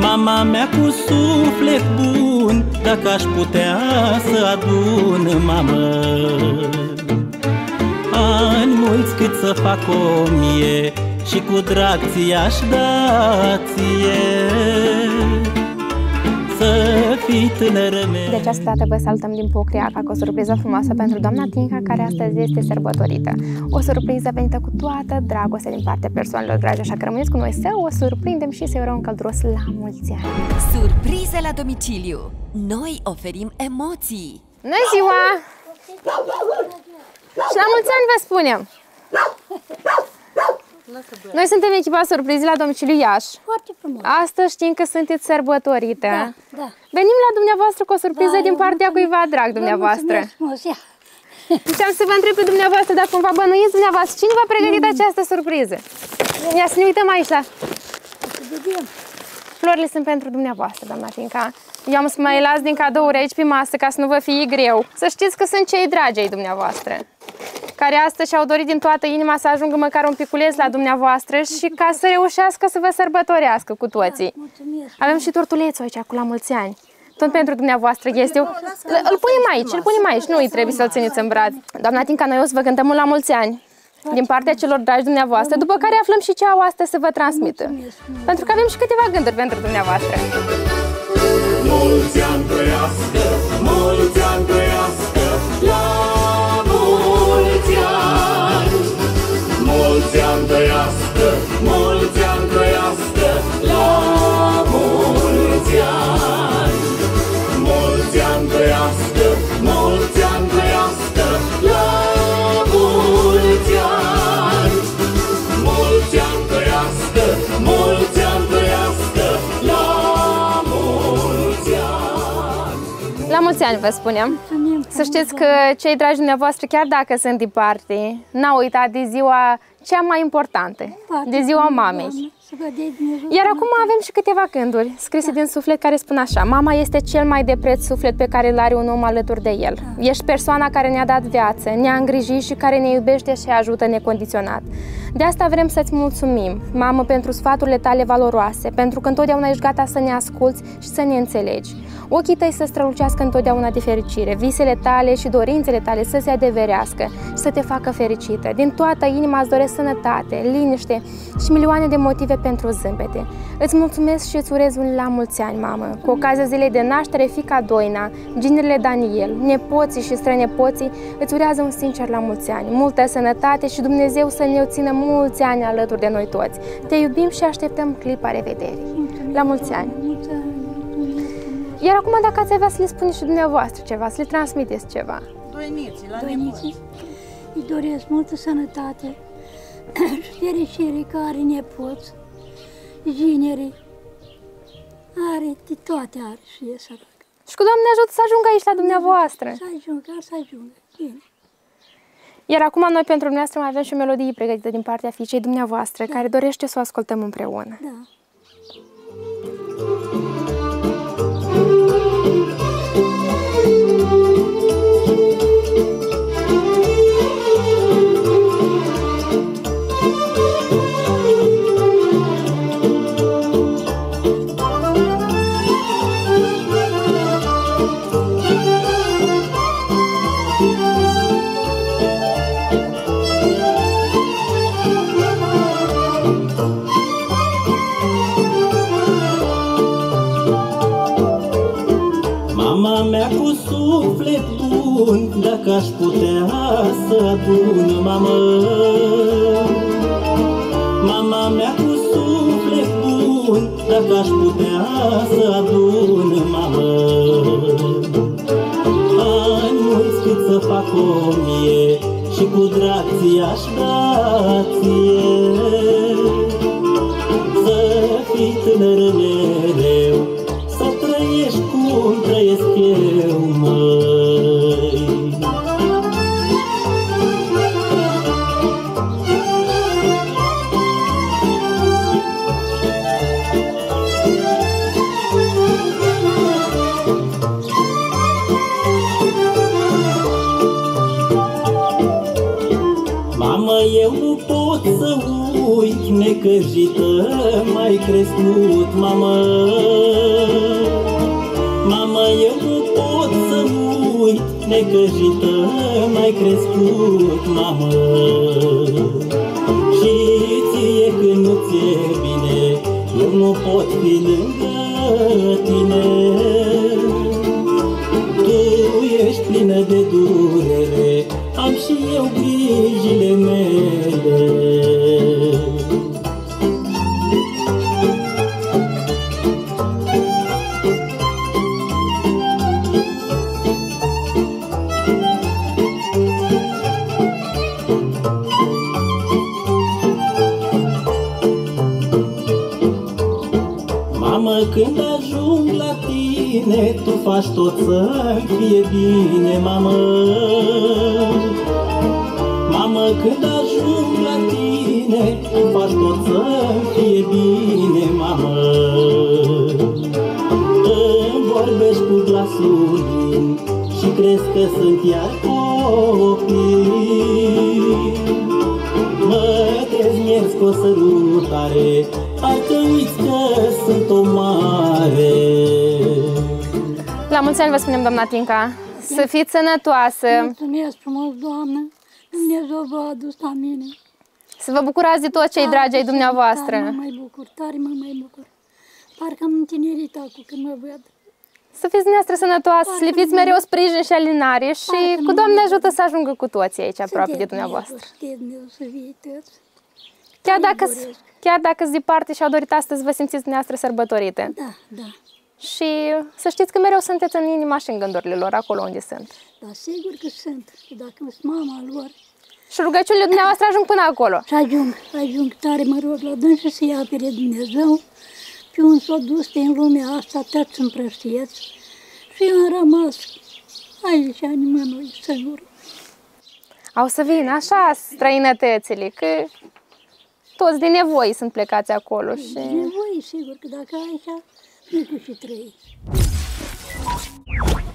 Mama mea cu suflet bun, dacă aș putea să adun, mamă, ani mulți cât să fac o mie, și cu drag ți-aș da ție, să fii tânără mea. De această dată vă salutăm din Pocriaca cu o surpriză frumoasă pentru doamna Tinca, care astăzi este sărbătorită. O surpriză venită cu toată dragostea din partea persoanelor dragi, așa că rămâneți cu noi să o surprindem și să-i urăm un călduros la mulți ani. Surprize la domiciliu. Noi oferim emoții. Bună ziua! Și la mulți ani vă spunem! Noi suntem echipa Surprize la domiciliu Iași. Foarte frumos. Astăzi știm că sunteți sărbătorită. Da. Venim la dumneavoastră cu o surpriză din partea cuiva drag dumneavoastră. Și am să vă întreb pe dumneavoastră dacă cumva bănuiți dumneavoastră cine v-a pregătit această surpriză. Ia să ne uităm aici la... Florile sunt pentru dumneavoastră, doamna Tinca. Eu am să mai las din cadouri aici pe masă ca să nu vă fie greu. Să știți că sunt cei dragi ai dumneavoastră, care astăzi și-au dorit din toată inima să ajungă măcar un piculeț la dumneavoastră și ca să reușească să vă sărbătorească cu toții. Avem și tortulețul aici cu la mulți ani. Tot pentru dumneavoastră este. Îl punem aici, nu îi trebuie să-l țineți în braț. Doamna Tinca, noi o să vă cântăm un la mulți ani din partea celor dragi dumneavoastră, după care aflăm și ce au astăzi să vă transmită. Pentru că avem și câteva gânduri pentru dumneavoastră. Mulți ani trăiască, mulți ani trăiască, la mulți ani. Mulți ani trăiască, mulți ani trăiască, la mulți ani. Mulți ani trăiască, mulți ani trăiască, la mulți ani. Mulți ani trăiască, mulți ani trăiască, la mulți ani. La mulți ani vă spunem. Să știți că cei dragi dumneavoastră, chiar dacă sunt departe, n-au uitat de ziua cea mai importantă, de ziua mamei. Iar acum avem și câteva gânduri scrise din suflet care spun așa: mama este cel mai de preț suflet pe care îl are un om alături de el. Ești persoana care ne-a dat viață, ne-a îngrijit și care ne iubește și ajută necondiționat. De asta vrem să-ți mulțumim, mamă, pentru sfaturile tale valoroase, pentru că întotdeauna ești gata să ne asculți și să ne înțelegi. Ochii tăi să strălucească întotdeauna de fericire, visele tale și dorințele tale să se adeverească și să te facă fericită. Din toată inima îți doresc sănătate, liniște și milioane de motive pentru zâmbete. Îți mulțumesc și îți urez un la mulți ani, mamă. Cu ocazia zilei de naștere, fiica Doina, ginerele Daniel, nepoții și strănepoții îți urează un sincer la mulți ani. Multă sănătate și Dumnezeu să ne țină mulți ani alături de noi toți. Te iubim și așteptăm clipa revederii. La mulți ani! Iar acum, dacă ați avea să le spuneți și dumneavoastră ceva, să le transmiteți ceva. Doiniții, îi doresc multă sănătate și fericire, că are nepoți, ginerii, are de toate, are și e săracă. Și cu Doamne ajută să ajungă aici la dumneavoastră. Să ajungă, bine. Iar acum noi pentru dumneavoastră mai avem și o melodie pregătită din partea fiicei dumneavoastră, care dorește să o ascultăm împreună. Da. Mama mea cu suflet bun, dacă aș putea să adun, mamă. Mama mea cu suflet bun, dacă aș putea să adun, mamă. Ani mulți cât să fac o mie, și cu drag ți-aș da ție, să fii tânără mereu, să trăiești cum trăiesc eu, măi. Mamă, eu nu pot să uit, necăjită m-ai crescut, mamă. necăjită m-ai crescut, mamă. Și ție când nu ți-e bine, eu nu pot fi lângă tine. Tu ești plină de durere, am și eu grijile mele. Mamă, când ajung la tine, tu faci tot să-mi fie bine, mamă. Mamă, când ajung la tine, tu faci tot să-mi fie bine, mamă. Îmi vorbești cu glasul din și crezi că sunt iar copii. Mă dezmierzi cu o sărutare, parcă uiți că sunt o mare. La mulți ani vă spunem, doamna Tinca, să fiți sănătoasă. Mulțumesc frumos, Doamnă, Dumnezeu vă a adus la mine. Să vă bucurați de toți cei dragi ai dumneavoastră. Tare mă mai bucur, tare mă mai bucur. Parcă am întinerit acum când mă văd. Să fiți dumneavoastră sănătoasă, să le fiți mereu sprijin și alinare și cu Doamne ajută să ajungă cu toții aici aproape de dumneavoastră. Să fie toți. Chiar dacă sunt departe și au dorit astăzi, vă simțiți dumneavoastră sărbătorite. Da, da. Și să știți că mereu sunteți în inima și în gândurile lor, acolo unde sunt. Da, sigur că sunt. Și dacă sunt mama lor... Și rugăciunile dumneavoastră ajung până acolo. Și ajung tare, mă rog, la dânsă să-i apere Dumnezeu. Pe un s-o dus în lumea asta, toți împrăștieți. Și eu am rămas aici, nimănui, singur. Au să vină așa străinătățile, că toți de nevoie sunt plecați acolo. Și... De nevoie, sigur, că dacă aici, nu cu și trăi.